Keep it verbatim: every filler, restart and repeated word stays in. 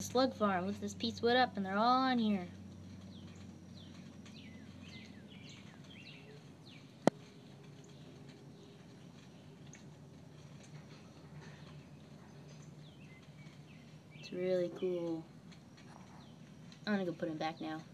Slug farm. Lift this piece of wood up and they're all on here. It's really cool. I'm gonna go put him back now.